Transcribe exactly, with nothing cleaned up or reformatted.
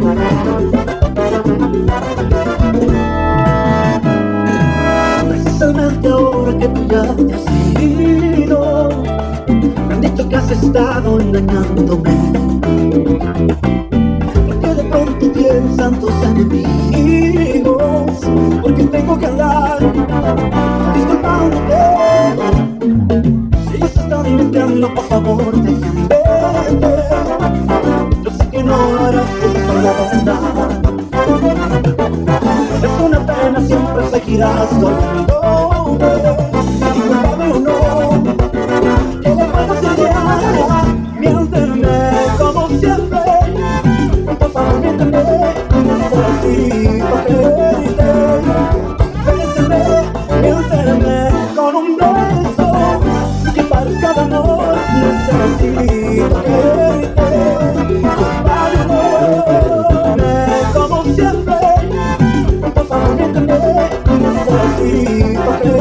Precisamente ahora que tú ya te has ido, me han dicho que has estado engañándome, porque de pronto tienes tantos enemigos, porque tengo que andar disculpándote. Si ellos se están mintiendo, por favor dejen verte. Yo sé que no harás esto la verdad. Es una pena, siempre seguirás conmigo, y culpable o no, que le puedo hacer. Miénteme como siempre, por favor miénteme, por así, para quererte. Miénteme, miénteme con un beso, que parezca de amor, no sea así, para quererte. Culpable o no, miénteme como siempre, por favor miénteme, por así, para quererte.